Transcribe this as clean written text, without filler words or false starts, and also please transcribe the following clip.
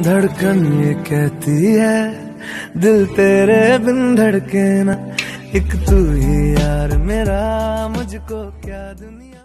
धड़कन ये कहती है दिल तेरे बिन धड़के ना, एक तू ही यार मेरा, मुझको क्या दुनिया।